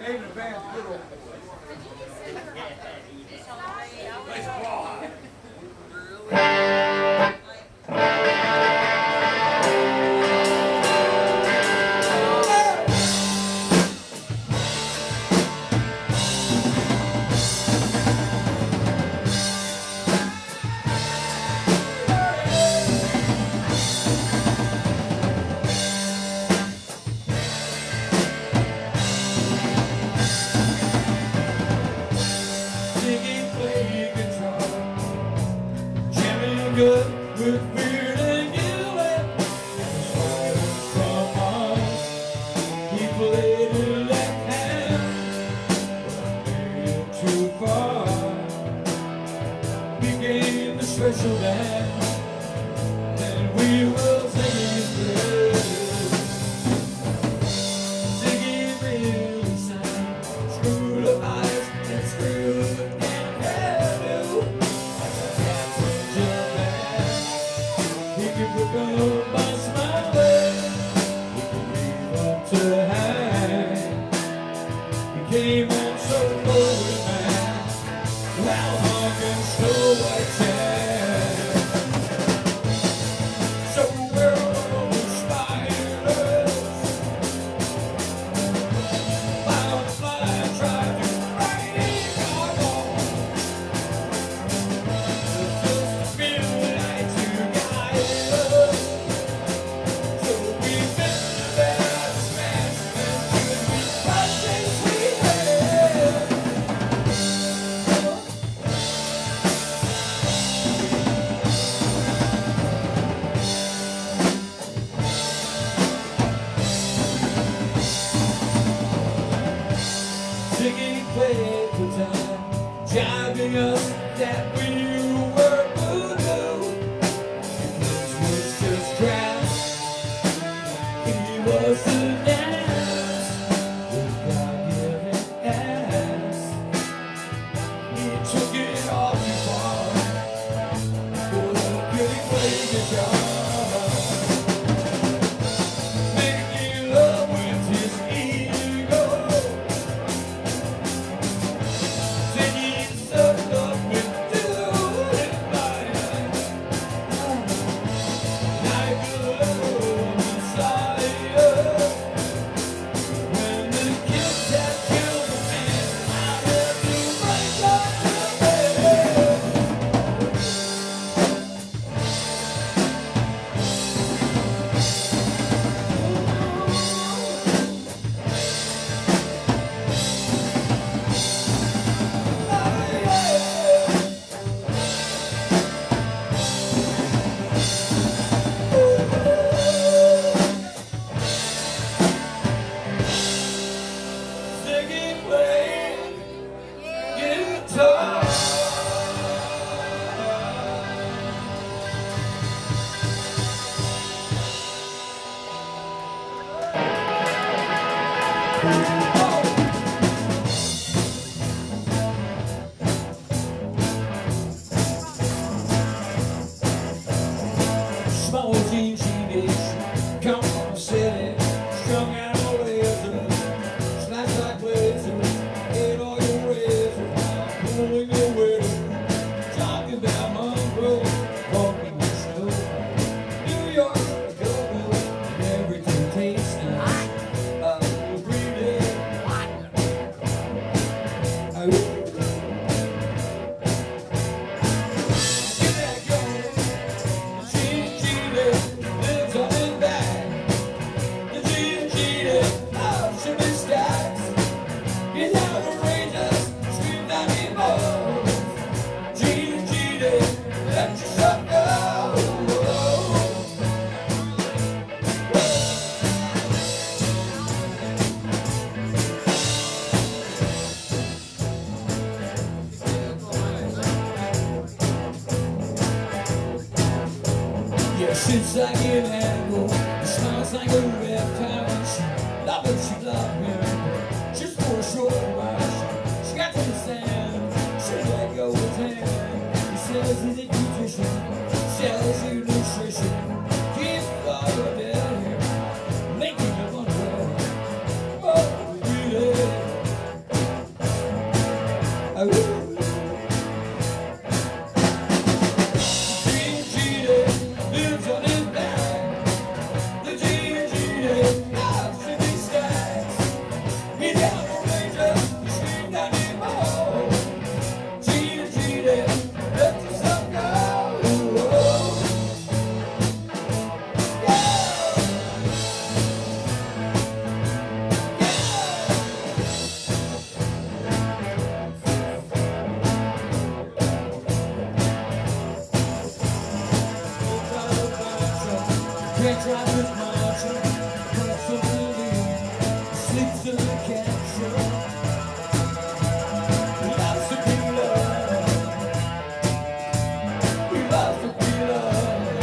in advance, good old boy. Nice rawhide. Good with beard and gillet, from us. He played a left hand, but made it too far. Became the special dance, and we will sing his praise. Ziggy really sang, screwed up eyes and screwed in hairdo. Go by smiling, he could leave up to hang. He came on so cold, man, how hung in snow white tan. So we're all the spiders, firefly tried to break our bones. Just to feel like you guys. Ziggy played the time, jiving us that we were voodoo. This was just grass, he was the dance with God-given ass. He took it all too far, but could he play guitar? Making love with his ego. Small jeans, she did. Come from the city, strung out on razors, slice like blazers, ate all your razors, pulling your widow, talking about Monroe, walking the snow, New York, Chicago, and everything tastes nice. Every day. Get that going. Genie lives on his back. The Genie, oh, shipping stacks. He's outrageous, screamed out he moans. Genie, let yourself go. Yeah, shit's like an animal, it smells like a reptile. She love it, she love him, just for a short while. She got to the sand, she let go of his hand. He says he's a nutrition, sells you nutrition. Keep following down here, making you wonder. Oh, really? Can't drive with marching, breaks of the lead, sleeps in the capsule. He loves to be loved. He loves to be loved.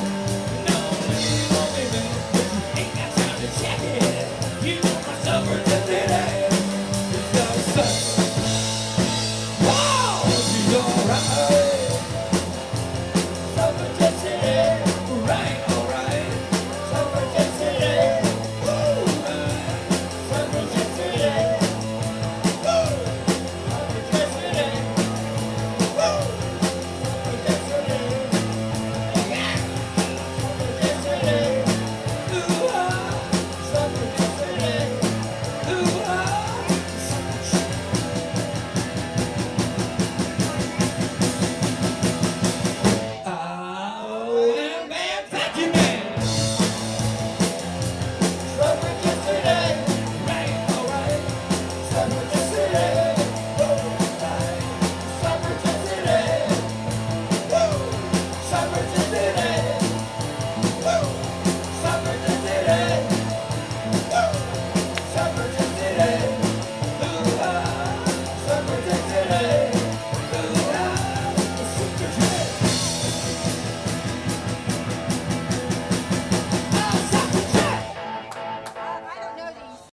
Suffragette.